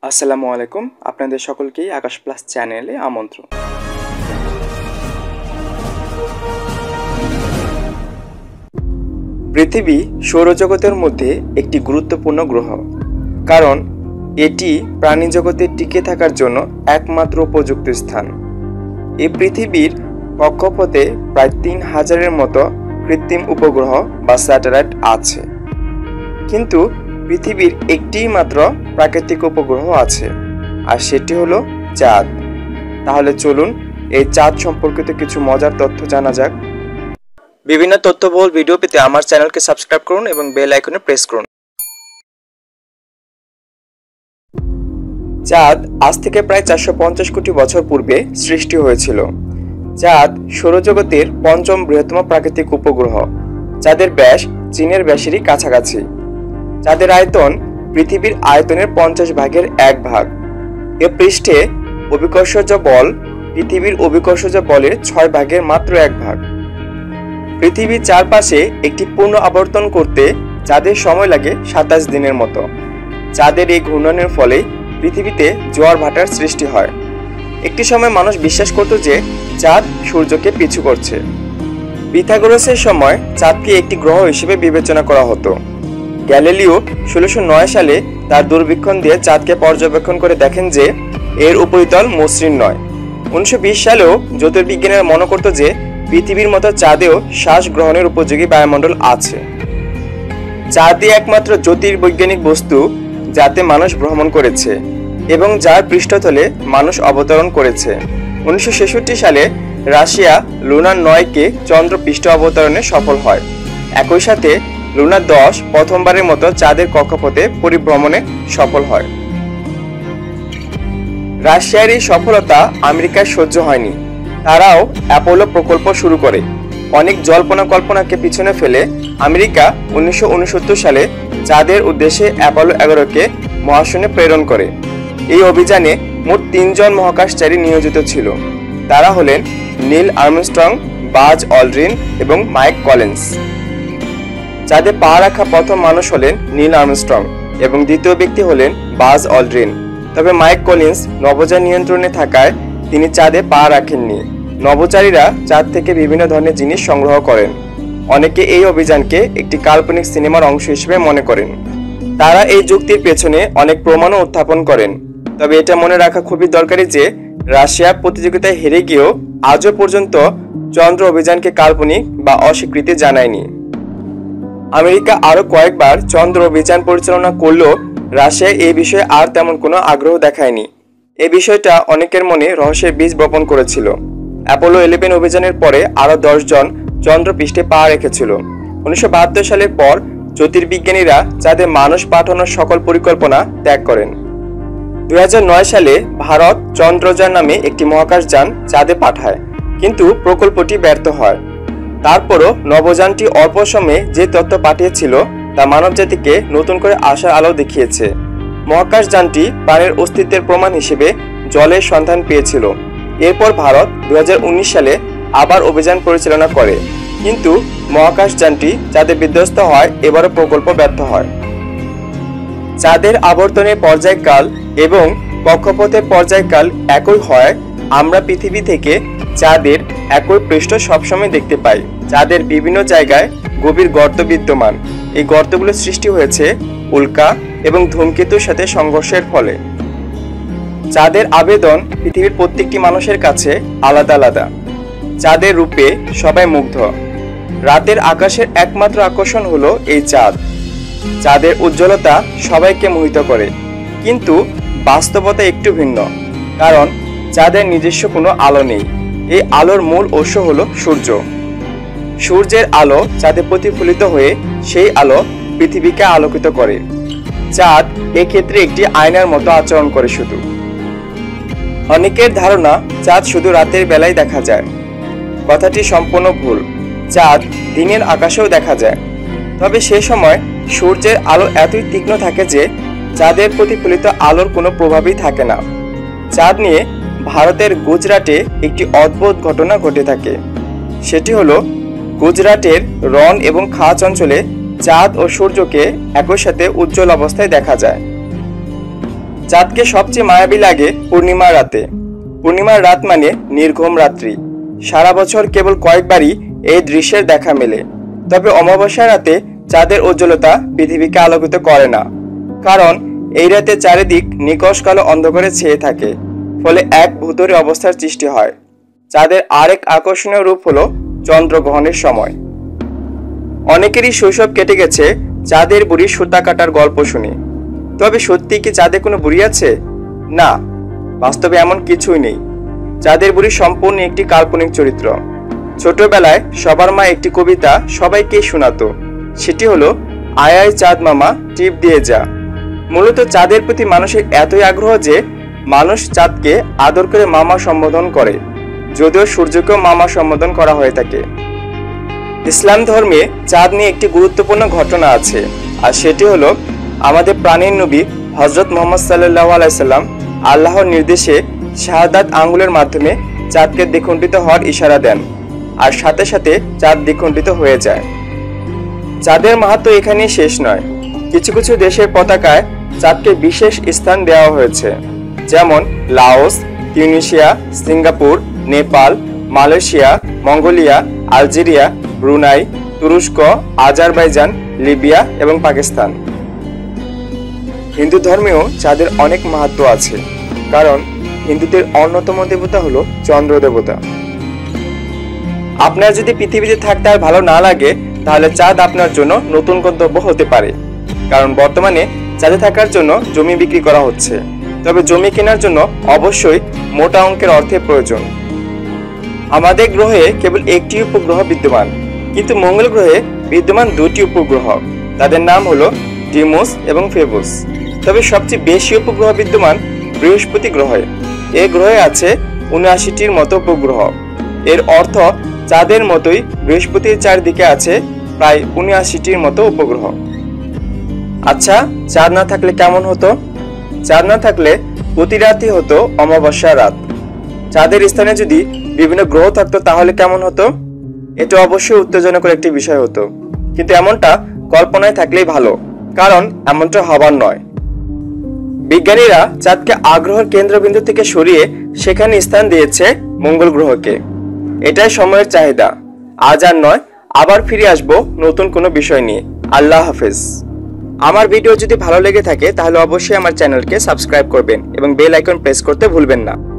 আসসালামু আলাইকুম। আপনাদের সকলকেই আকাশ প্লাস চ্যানেলে আমন্ত্রণ। পৃথিবী সৌরজগতের মধ্যে একটি গুরুত্বপূর্ণ গ্রহ, কারণ এটি প্রাণীজগতে টিকে থাকার জন্য একমাত্র উপযুক্ত স্থান। এই পৃথিবীর কক্ষপথে প্রায় ৩,০০০-এর মতো কৃত্রিম উপগ্রহ বা স্যাটেলাইট আছে, কিন্তু পৃথিবীর একটিই মাত্র প্রাকৃতিক উপগ্রহ আছে, আর সেটি হলো চাঁদ। তাহলে চলুন এই চাঁদ সম্পর্কিত কিছু মজার তথ্য জানা যাক। বিভিন্ন তথ্যবহুল ভিডিও পেতে আমার চ্যানেলকে সাবস্ক্রাইব করুন এবং বেল আইকনে প্রেস করুন। চাঁদ আজ থেকে প্রায় ৪৫০ কোটি বছর পূর্বে সৃষ্টি হয়েছিল। চাঁদ সৌরজগতের পঞ্চম বৃহত্তম প্রাকৃতিক উপগ্রহ। চাঁদের ব্যাস চীনের ব্যাসেরই কাছাকাছি। চাঁদের আয়তন পৃথিবীর আয়তনের ৫০ ভাগের ১ ভাগ। এ পৃষ্ঠে অভিকর্ষজ বল পৃথিবীর অভিকর্ষজ বলের ৬ ভাগের মাত্র ১ ভাগ। পৃথিবীর চারপাশে একটি পূর্ণ আবর্তন করতে চাঁদের সময় লাগে ২৭ দিনের মতো। চাঁদের এই ঘূর্ণনের ফলে পৃথিবীতে জোয়ার ভাটার সৃষ্টি হয়। একটি সময় মানুষ বিশ্বাস করত যে চাঁদ সূর্যকে পিছু করছে। পিথাগোরাসের সময় চাঁদকে একটি গ্রহ হিসেবে বিবেচনা করা হতো। গ্যালিলিও ১৬০৯ সালে তার দূরবীক্ষণ দিয়ে চাঁদকে পর্যবেক্ষণ করে দেখেন যে এর উপরিতল মসৃণ নয়। ১৯২০ সালেও জ্যোতির্বিজ্ঞানীরা মনে করত যে পৃথিবীর মতো চাঁদেও শ্বাস গ্রহণের উপযোগী বায়ুমণ্ডল আছে। চাঁদই একমাত্র জ্যোতির্বৈজ্ঞানিক বস্তু যাতে মানুষ ভ্রমণ করেছে এবং যার পৃষ্ঠতলে মানুষ অবতরণ করেছে। ১৯৬৬ সালে রাশিয়া লুনা ৯-কে চন্দ্র পৃষ্ঠ অবতরণে সফল হয়। একই সাথে লুনা ১০ প্রথমবারের মতো চাঁদের কক্ষপথে পরিভ্রমণে সফল হয়। রাশিয়ার এই সফলতা আমেরিকার সহ্য হয়নি। তারাও অ্যাপোলো প্রকল্প শুরু করে। অনেক জল্পনা কল্পনাকে পিছনে ফেলে আমেরিকা ১৯৬৯ সালে চাঁদের উদ্দেশ্যে অ্যাপোলো ১১-কে মহাশূন্যে প্রেরণ করে। এই অভিযানে মোট ৩ জন মহাকাশচারী নিয়োজিত ছিল। তারা হলেন নীল আর্মস্ট্রং, বাজ অল্ড্রিন এবং মাইক কলিন্স। চাঁদে পা রাখা প্রথম মানুষ হলেন নীল আর্মস্ট্রং এবং দ্বিতীয় ব্যক্তি হলেন বাজ অল্ড্রিন। তবে মাইক কলিন্স নভোযান নিয়ন্ত্রণে থাকায় তিনি চাঁদে পা রাখেননি। নভোচারীরা চাঁদ থেকে বিভিন্ন ধরনের জিনিস সংগ্রহ করেন। অনেকে এই অভিযানকে একটি কাল্পনিক সিনেমার অংশ হিসেবে মনে করেন। তারা এই যুক্তির পেছনে অনেক প্রমাণও উত্থাপন করেন। তবে এটা মনে রাখা খুবই দরকারি যে রাশিয়া প্রতিযোগিতায় হেরে গিয়েও আজও পর্যন্ত চন্দ্র অভিযানকে কাল্পনিক বা অস্বীকৃতি জানায়নি। আমেরিকা আরও কয়েকবার চন্দ্র অভিযান পরিচালনা করলেও রাশিয়া এই বিষয়ে আর তেমন কোনো আগ্রহ দেখায়নি। এই বিষয়টা অনেকের মনে রহস্যের বীজ বপন করেছিল। অ্যাপোলো 11 অভিযানের পরে আরও ১০ জন চন্দ্রপৃষ্ঠে পা রেখেছিল। ১৯৭২ সালের পর জ্যোতির্বিজ্ঞানীরা চাঁদে মানুষ পাঠানোর সকল পরিকল্পনা ত্যাগ করেন। ২০০৯ সালে ভারত চন্দ্রযান নামে একটি মহাকাশযান চাঁদে পাঠায়, কিন্তু প্রকল্পটি ব্যর্থ হয়। তারপরও নভোযানটি অল্প সময়ে যে তথ্য পাঠিয়েছিল তা মানবজাতিকে নতুন করে আশার আলো দেখিয়েছে। মহাকাশযানটি প্রাণের অস্তিত্বের প্রমাণ হিসেবে জলের সন্ধান পেয়েছিল। এরপর ভারত ২০১৯ সালে আবার অভিযান পরিচালনা করে, কিন্তু মহাকাশযানটি চাঁদে বিধ্বস্ত হয়। এবারও প্রকল্প ব্যর্থ হয়। চাঁদের আবর্তনের পর্যায়কাল এবং কক্ষপথের পর্যায়কাল একই হয়। আমরা পৃথিবী থেকে চাঁদের একই পৃষ্ঠ সবসময় দেখতে পাই। চাঁদের বিভিন্ন জায়গায় গভীর গর্ত বিদ্যমান। এই গর্তগুলো সৃষ্টি হয়েছে উল্কা এবং ধূমকেতুর সাথে সংঘর্ষের ফলে। চাঁদের আবেদন পৃথিবীর প্রত্যেকটি মানুষের কাছে আলাদা আলাদা। চাঁদের রূপে সবাই মুগ্ধ। রাতের আকাশের একমাত্র আকর্ষণ হলো এই চাঁদ। চাঁদের উজ্জ্বলতা সবাইকে মোহিত করে, কিন্তু বাস্তবতা একটু ভিন্ন। কারণ চাঁদের নিজস্ব কোনো আলো নেই। এই আলোর মূল উৎস হলো সূর্য। সূর্যের আলো চাঁদে প্রতিফলিত হয়ে সেই আলো পৃথিবীকে আলোকিত করে। চাঁদ এক্ষেত্রে একটি আয়নার মতো আচরণ করে। শুধু অনেকের ধারণা চাঁদ শুধু রাতের বেলায় দেখা যায়। কথাটি সম্পূর্ণ ভুল। চাঁদ দিনের আকাশেও দেখা যায়, তবে সে সময় সূর্যের আলো এতই তীক্ষ্ণ থাকে যে চাঁদের প্রতিফলিত আলোর কোনো প্রভাবই থাকে না। চাঁদ নিয়ে ভারতের গুজরাটে একটি অদ্ভুত ঘটনা ঘটে থাকে। সেটি হলো গুজরাটের রন এবং খাচ অঞ্চলে চাঁদ ও সূর্যকে একই সাথে উজ্জ্বল অবস্থায় দেখা যায়। চাঁদকে সবচেয়ে মায়াবী লাগে পূর্ণিমার রাতে। পূর্ণিমার রাত মানে নির্ঘুম রাত্রি। সারা বছর কেবল কয়েকবারই এই দৃশ্যের দেখা মেলে। তবে অমাবস্যা রাতে চাঁদের উজ্জ্বলতা পৃথিবীকে আলোকিত করে না, কারণ এই রাতে চারিদিক নিকষ কালো অন্ধকারে ছেয়ে থাকে, ফলে এক ভূতুড়ে অবস্থার সৃষ্টি হয়। চাঁদের আরেক আকর্ষণীয় রূপ হলো চন্দ্রগ্রহণের সময়। অনেকেরই শৈশব কেটে গেছে চাঁদের বুড়ি সুতা কাটার গল্প শুনে। তবে সত্যি কি চাঁদে কোনো বুড়ি আছে? না, বাস্তবে এমন কিছুই নেই। চাঁদের বুড়ি সম্পূর্ণ একটি কাল্পনিক চরিত্র। ছোটবেলায় সবার মা একটি কবিতা সবাইকে শোনাতো। সেটি হলো আয় আয় চাঁদ মামা টিপ দিয়ে যা। মূলত চাঁদের প্রতি মানুষের এতই আগ্রহ যে মানুষ চাঁদকে আদর করে মামা সম্বোধন করে, যদিও সূর্যকেও মামা সম্বোধন করা হয়ে থাকে। ইসলাম ধর্মে চাঁদ নিয়ে একটি গুরুত্বপূর্ণ ঘটনা আছে, আর সেটি হলো আমাদের প্রাণীর নবী হযরত মুহাম্মদ সাল্লাল্লাহু আলাইহি সাল্লাম আল্লাহর নির্দেশে শাহাদাত আঙ্গুলের মাধ্যমে চাঁদকে দ্বিখণ্ডিত হওয়ার ইশারা দেন, আর সাথে সাথে চাঁদ দ্বিখণ্ডিত হয়ে যায়। চাঁদের মাহাত্ম্য এখানেই শেষ নয়। কিছু কিছু দেশের পতাকায় চাঁদকে বিশেষ স্থান দেওয়া হয়েছে, যেমন Laos, Tunisia, Singapore, Nepal, Malaysia, Mongolia, Algeria, Brunei, তুরস্ক, আজারবাইজান, লিবিয়া এবং পাকিস্তান। হিন্দু ধর্মেও চাঁদের অনেক মাহাত্ম্য আছে, কারণ হিন্দুদের অন্যতম দেবতা হলো চন্দ্র দেবতা। আপনার যদি পৃথিবীতে থাকতে আর ভালো না লাগে, তাহলে চাঁদ আপনার জন্য নতুন গন্তব্য হতে পারে, কারণ বর্তমানে চাঁদে থাকার জন্য জমি বিক্রি করা হচ্ছে। তবে জমি কেনার জন্য অবশ্যই মোটা অঙ্কের অর্থের প্রয়োজন। আমাদের গ্রহে কেবল একটি উপগ্রহ বিদ্যমান, কিন্তু মঙ্গল গ্রহে বিদ্যমান দুটি উপগ্রহ। তাদের নাম হলো ডিমোস এবং ফেবুস। তবে সবচেয়ে বেশি উপগ্রহ বিদ্যমান বৃহস্পতি গ্রহে। এই গ্রহে আছে ৭৯টির মতো উপগ্রহ। এর অর্থ চাঁদের মতোই বৃহস্পতির চারদিকে আছে প্রায় ৭৯টির মতো উপগ্রহ। আচ্ছা, চাঁদ না থাকলে কেমন হতো? চাঁদ না থাকলে প্রতি রাতই হতো অমাবস্যা রাত। চাঁদের স্থানে যদি বিভিন্ন গ্রহ থাকতো তাহলে কেমন হতো? এটা অবশ্যই উত্তেজনকর একটি বিষয় হতো, কিন্তু এমনটা কল্পনায় থাকলেই ভালো, কারণ এমনটা হবার নয়। বিজ্ঞানীরা চাঁদকে আগ্রহের কেন্দ্রবিন্দু থেকে সরিয়ে সেখানে স্থান দিয়েছে মঙ্গল গ্রহকে। এটাই সময়ের চাহিদা। আজ আর নয়, আবার ফিরে আসবো নতুন কোনো বিষয় নিয়ে। আল্লাহ হাফেজ। আমার ভিডিও যদি ভালো লেগে থাকে তাহলে অবশ্যই আমার চ্যানেলকে সাবস্ক্রাইব করবেন এবং বেল আইকন প্রেস করতে ভুলবেন না।